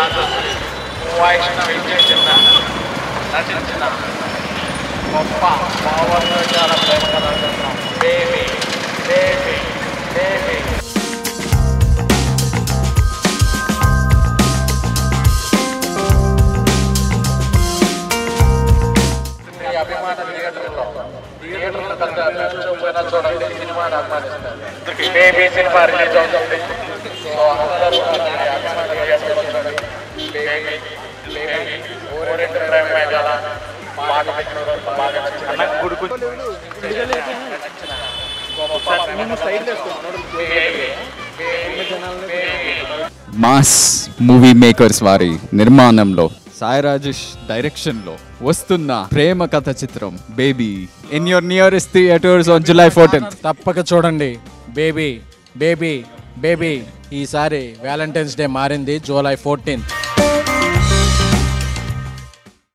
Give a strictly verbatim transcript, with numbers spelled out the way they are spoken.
రాజశ్రీ వైష్ణవి చేసిన నటించిన గొప్ప భావోద్వేగాల ప్రేమ కథ చిత్రం బేబీ బేబీ బేబీ. అభిమాన థియేటర్లో థియేటర్లో కనుక చూడండి సినిమాని అభిమానిస్తారు. బేబీ సినిమా రిలీజ్ అవుతుంది. సో అందరూ అభిమాన థియేటర్లో చూడండి. బేబీ బేబీ ఊరెంటు ప్రేమ మేఘాల పాట బాగా నచ్చిన మాస్ మూవీ మేకర్స్ వారి నిర్మాణంలో సాయి రాజేష్ డైరెక్షన్ లో వస్తున్న ప్రేమ కథ చిత్రం Baby in your nearest theatres on July fourteenth. తప్పక చూడండి బేబీ బేబీ బేబీ. ఈసారి వ్యాలంటైన్స్ డే మారింది జూలై ఫోర్టీన్త్.